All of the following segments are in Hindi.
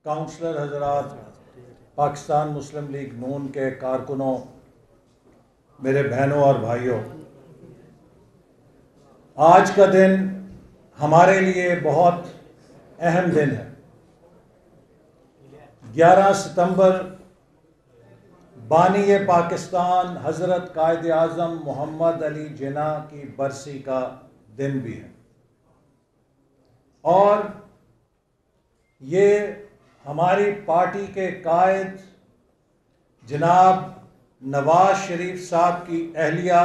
काउंसलर हजरात, पाकिस्तान मुस्लिम लीग नून के कारकुनों, मेरे बहनों और भाइयों, आज का दिन हमारे लिए बहुत अहम दिन है। 11 सितंबर बानी पाकिस्तान हज़रत कायद आज़म मोहम्मद अली जिन्ना की बरसी का दिन भी है और ये हमारी पार्टी के कायद जनाब नवाज शरीफ साहब की अहलिया,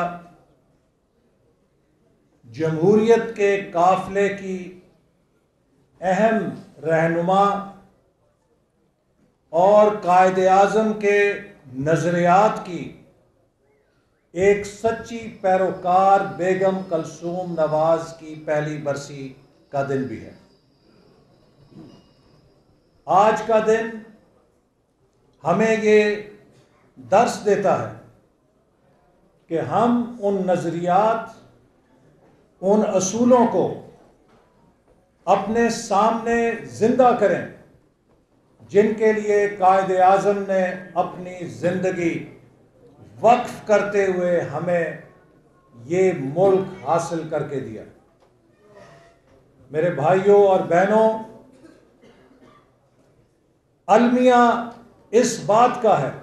जमहूरियत के काफिले की अहम रहनुमा और कायद आज़म के नज़रियात की एक सच्ची पैरोकार बेगम कलसूम नवाज की पहली बरसी का दिन भी है। आज का दिन हमें ये दर्स देता है कि हम उन नज़रियात, उन असूलों को अपने सामने जिंदा करें जिनके लिए कायद आज़म ने अपनी ज़िंदगी वक्फ करते हुए हमें ये मुल्क हासिल करके दिया। मेरे भाइयों और बहनों, अलमिया इस बात का है,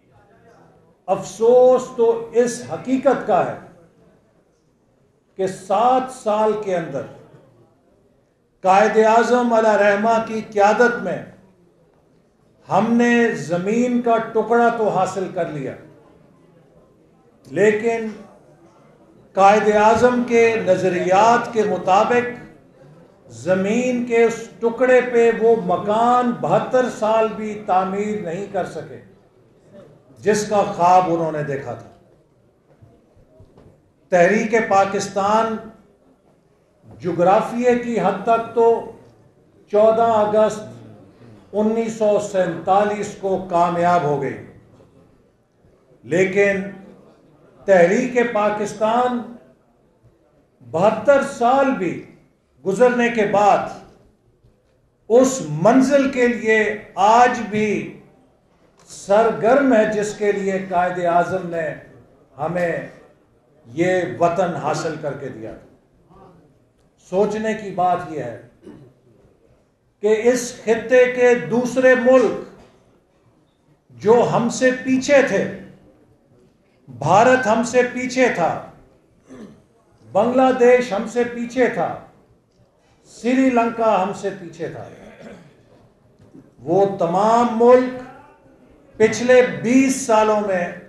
अफसोस तो इस हकीकत का है कि 7 साल के अंदर कायद आज़म अला रहमा की क़यादत में हमने ज़मीन का टुकड़ा तो हासिल कर लिया, लेकिन कायद आज़म के नज़रियात के मुताबिक ज़मीन के उस टुकड़े पे वो मकान 72 साल भी तामीर नहीं कर सके जिसका ख्वाब उन्होंने देखा था। तहरीक पाकिस्तान जुग्राफिये की हद तक तो 14 अगस्त 1947 को कामयाब हो गई, लेकिन तहरीक पाकिस्तान 72 साल भी गुजरने के बाद उस मंजिल के लिए आज भी सरगर्म है जिसके लिए कायद आज़म ने हमें ये वतन हासिल करके दिया। सोचने की बात यह है कि इस खित्ते के दूसरे मुल्क जो हमसे पीछे थे, भारत हमसे पीछे था, बांग्लादेश हमसे पीछे था, श्रीलंका हमसे पीछे था, वो तमाम मुल्क पिछले 20 सालों में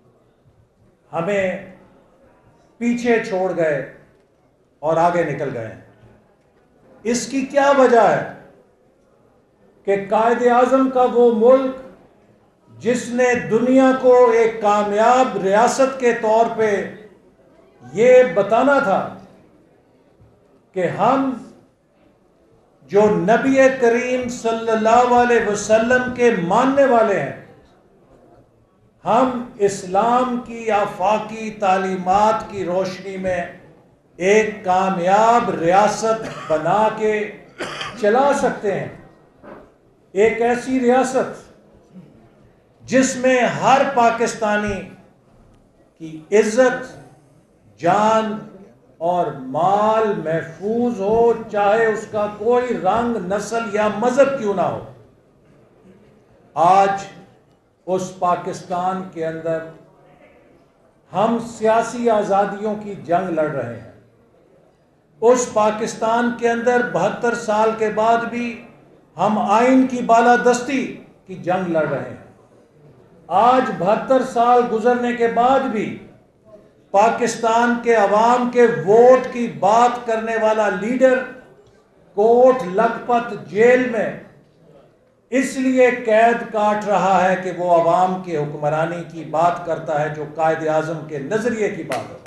हमें पीछे छोड़ गए और आगे निकल गए। इसकी क्या वजह है कि कायद आज़म का वो मुल्क जिसने दुनिया को एक कामयाब रियासत के तौर पे ये बताना था कि हम जो नबी करीम सल्लल्लाहु अलैहि वसल्लम के मानने वाले हैं, हम इस्लाम की आफाकी तालीमात की रोशनी में एक कामयाब रियासत बना के चला सकते हैं। एक ऐसी रियासत जिसमें हर पाकिस्तानी की इज्जत, जान और माल महफूज हो, चाहे उसका कोई रंग, नस्ल या मजहब क्यों ना हो। आज उस पाकिस्तान के अंदर हम सियासी आज़ादियों की जंग लड़ रहे हैं। उस पाकिस्तान के अंदर 72 साल के बाद भी हम आइन की बालादस्ती की जंग लड़ रहे हैं। आज 72 साल गुजरने के बाद भी पाकिस्तान के अवाम के वोट की बात करने वाला लीडर कोट लखपत जेल में इसलिए कैद काट रहा है कि वो अवाम की हुक्मरानी की बात करता है, जो कायद आज़म के नजरिए की बात है।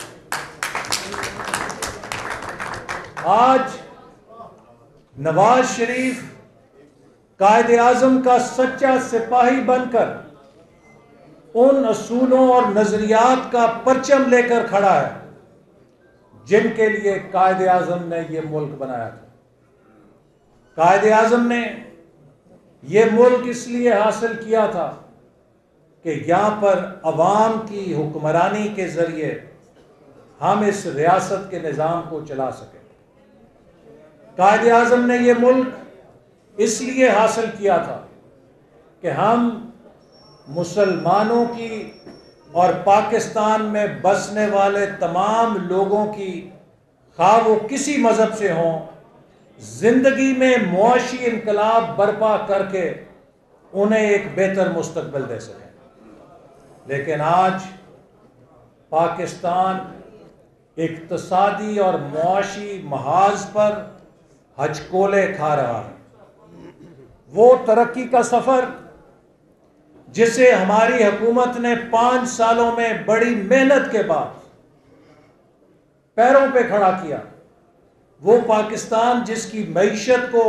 आज नवाज शरीफ कायद आज़म का सच्चा सिपाही बनकर उन असूलों और नजरियात का परचम लेकर खड़ा है जिनके लिए कायद आज़म ने यह मुल्क बनाया था। कायद आज़म ने ये मुल्क इसलिए हासिल किया था कि यहाँ पर अवाम की हुक्मरानी के ज़रिए हम इस रियासत के निज़ाम को चला सकें। कायद आज़म ने यह मुल्क इसलिए हासिल किया था कि हम मुसलमानों की और पाकिस्तान में बसने वाले तमाम लोगों की, खा वो किसी मज़हब से हों, ज़िंदगी में मुआशी इनकलाब बर्पा करके उन्हें एक बेहतर मुस्तकबिल दे सकें। लेकिन आज पाकिस्तान इक्तिसादी और मुआशी महाज पर हचकोले खा रहा है। वो तरक्की का सफ़र जिसे हमारी हुकूमत ने 5 सालों में बड़ी मेहनत के बाद पैरों पे खड़ा किया, वो पाकिस्तान जिसकी मईशत को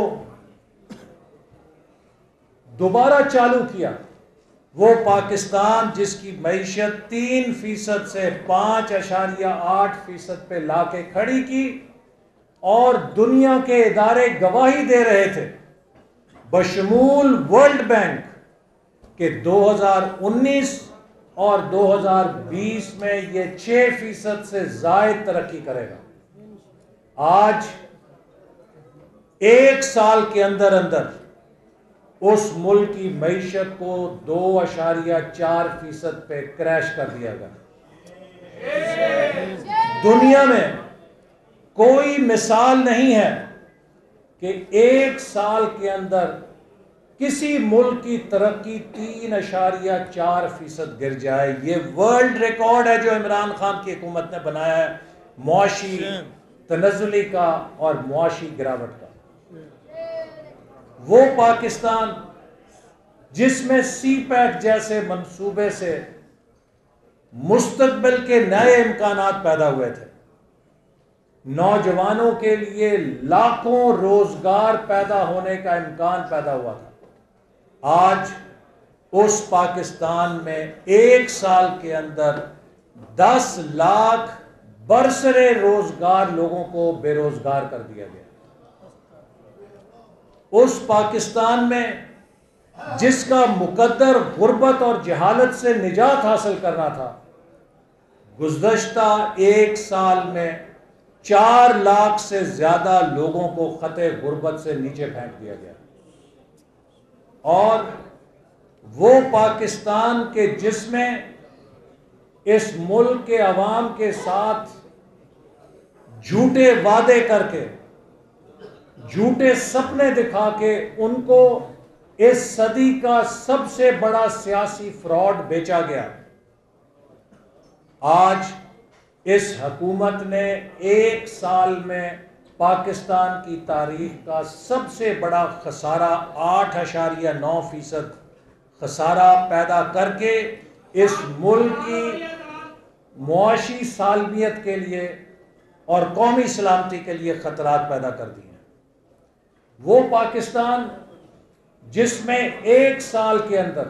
दोबारा चालू किया, वो पाकिस्तान जिसकी मईशत 3% से 5.8% पे लाके खड़ी की और दुनिया के इदारे गवाही दे रहे थे, बशमूल वर्ल्ड बैंक के 2019 और 2020 में ये 6% से ज़ायद तरक्की करेगा। आज 1 साल के अंदर अंदर उस मुल्क की मईशत को 2.4% पे क्रैश कर दिया गया। दुनिया में कोई मिसाल नहीं है कि 1 साल के अंदर किसी मुल्क की तरक्की 3.4% गिर जाए। ये वर्ल्ड रिकॉर्ड है जो इमरान खान की हुकूमत ने बनाया है, मुआशी तनज़्ज़ुली का और मुआशी गिरावट का। वो पाकिस्तान जिसमें CPEC जैसे मंसूबे से मुस्तकबिल के नए इम्कानात पैदा हुए थे, नौजवानों के लिए लाखों रोजगार पैदा होने का इम्कान पैदा हुआ था, आज उस पाकिस्तान में 1 साल के अंदर 10 लाख बरसरे रोजगार लोगों को बेरोजगार कर दिया गया। उस पाकिस्तान में जिसका मुकद्दर गुर्बत और जहालत से निजात हासिल करना था, गुज़श्ता 1 साल में 4 लाख से ज्यादा लोगों को खते गुर्बत से नीचे फेंक दिया गया। और वो पाकिस्तान के जिसमें इस मुल्क के अवाम के साथ झूठे वादे करके, झूठे सपने दिखा के उनको इस सदी का सबसे बड़ा सियासी फ्रॉड बेचा गया। आज इस हुकूमत ने 1 साल में पाकिस्तान की तारीख का सबसे बड़ा खसारा 8.9% खसारा पैदा करके इस मुल्क की मुआशी सालमियत के लिए और कौमी सलामती के लिए खतरात पैदा कर दिए। वो पाकिस्तान जिसमें 1 साल के अंदर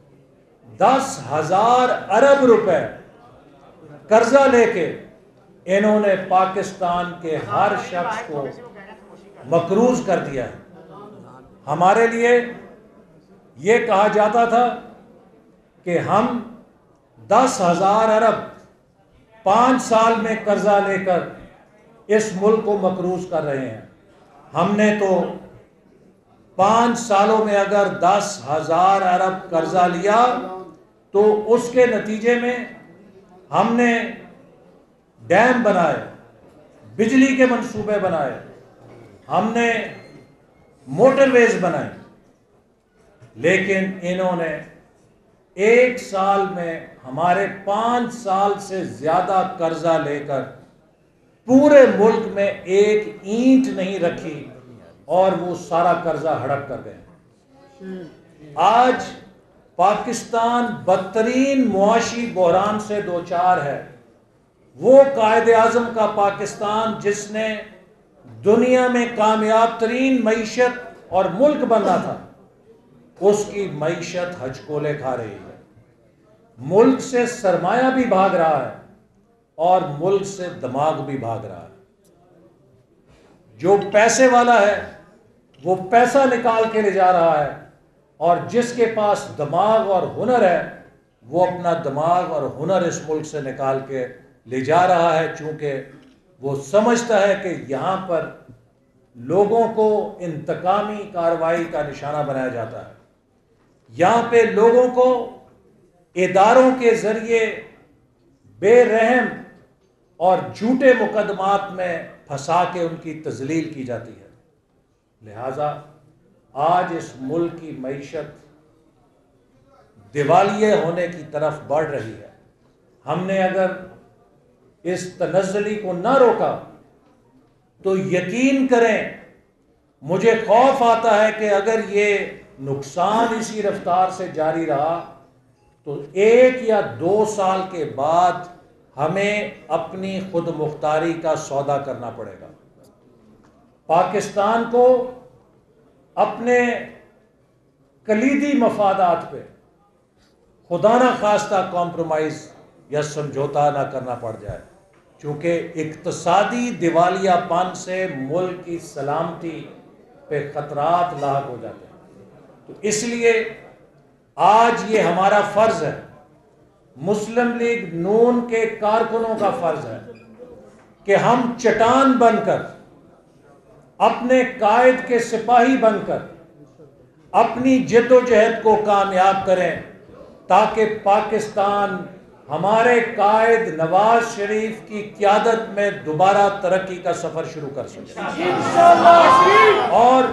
10,000 अरब रुपए कर्जा लेके इन्होंने पाकिस्तान के हर शख्स को मकरूज कर दिया है। हमारे लिए ये कहा जाता था कि हम 10,000 अरब 5 साल में कर्जा लेकर इस मुल्क को मकरूज कर रहे हैं। हमने तो 5 सालों में अगर 10,000 अरब कर्जा लिया तो उसके नतीजे में हमने डैम बनाए, बिजली के मंसूबे बनाए, हमने मोटरवेज बनाए, लेकिन इन्होंने 1 साल में हमारे 5 साल से ज्यादा कर्जा लेकर पूरे मुल्क में एक ईंट नहीं रखी और वो सारा कर्जा हड़प कर गए। आज पाकिस्तान बदतरीन मुआशी बहरान से दोचार है। वो कायदे आज़म का पाकिस्तान जिसने दुनिया में कामयाब तरीन मईशत और मुल्क बनना था, उसकी मईशत हचकोले खा रही है। मुल्क से सरमाया भी भाग रहा है और मुल्क से दिमाग भी भाग रहा है। जो पैसे वाला है वो पैसा निकाल के ले जा रहा है और जिसके पास दिमाग और हुनर है वो अपना दिमाग और हुनर इस मुल्क से निकाल के ले जा रहा है, चूंकि वो समझता है कि यहाँ पर लोगों को इंतकामी कार्रवाई का निशाना बनाया जाता है। यहाँ पे लोगों को इदारों के जरिए बेरहम और झूठे मुकदमात में फंसा के उनकी तजलील की जाती है। लिहाजा आज इस मुल्क की मईशत दिवालिये होने की तरफ बढ़ रही है। हमने अगर इस तनज़्ज़ुली को ना रोका तो यकीन करें, मुझे खौफ आता है कि अगर ये नुकसान इसी रफ्तार से जारी रहा तो 1 या 2 साल के बाद हमें अपनी खुद मुख्तारी का सौदा करना पड़ेगा। पाकिस्तान को अपने कलीदी मफादात पे खुदा ना खास्ता कॉम्प्रोमाइज या समझौता ना करना पड़ जाए, क्योंकि इक्तसादी दिवालियापन से मुल्क की सलामती पे खतरात लाक हो जाते हैं। तो इसलिए आज ये हमारा फर्ज है, मुस्लिम लीग नून के कारकुनों का फर्ज है कि हम चट्टान बनकर, अपने कायद के सिपाही बनकर अपनी जद्दोजहद को कामयाब करें, ताकि पाकिस्तान हमारे कायद नवाज शरीफ की क़यादत में दोबारा तरक्की का सफर शुरू कर सके। और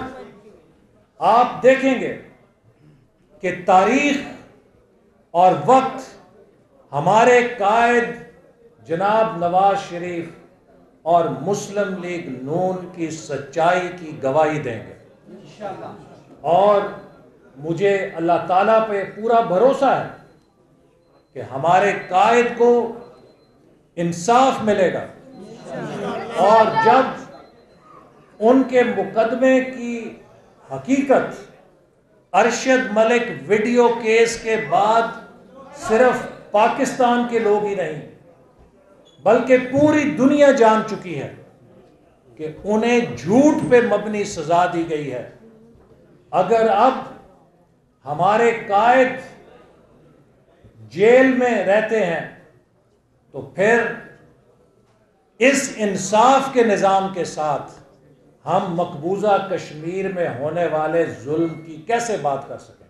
आप देखेंगे कि तारीख और वक्त हमारे कायद जनाब नवाज शरीफ और मुस्लिम लीग नून की सच्चाई की गवाही देंगे। और मुझे अल्लाह ताला पे पूरा भरोसा है कि हमारे कायद को इंसाफ मिलेगा, और जब उनके मुकदमे की हकीकत अरशद मलिक वीडियो केस के बाद सिर्फ पाकिस्तान के लोग ही नहीं बल्कि पूरी दुनिया जान चुकी है कि उन्हें झूठ पे मबनी सजा दी गई है, अगर अब हमारे कायद जेल में रहते हैं तो फिर इस इंसाफ के निज़ाम के साथ हम मकबूजा कश्मीर में होने वाले जुल्म की कैसे बात कर सकें।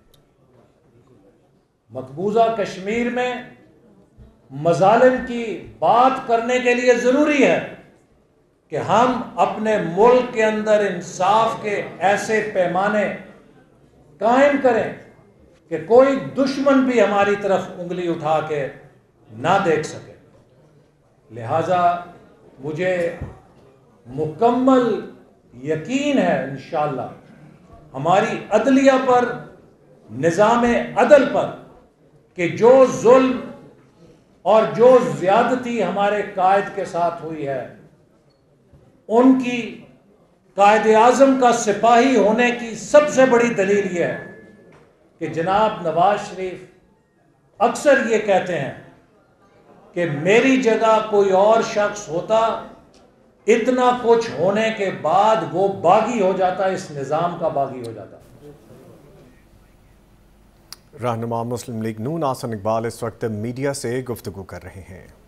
मकबूजा कश्मीर में मजालिम की बात करने के लिए ज़रूरी है कि हम अपने मुल्क के अंदर इंसाफ के ऐसे पैमाने कायम करें कि कोई दुश्मन भी हमारी तरफ उंगली उठा के ना देख सके। लिहाजा मुझे मुकम्मल यकीन है इंशाअल्लाह हमारी अदलिया पर, निज़ाम अदल पर, कि जो जुल्म और जो ज्यादती हमारे कायद के साथ हुई है, उनकी कायद आज़म का सिपाही होने की सबसे बड़ी दलील यह है कि जनाब नवाज शरीफ अक्सर ये कहते हैं कि मेरी जगह कोई और शख्स होता, इतना कुछ होने के बाद वो बागी हो जाता, इस निज़ाम का बागी हो जाता। रहनुमा मुस्लिम लीग नून आसन इकबाल इस वक्त मीडिया से गुफ्तगू कर रहे हैं।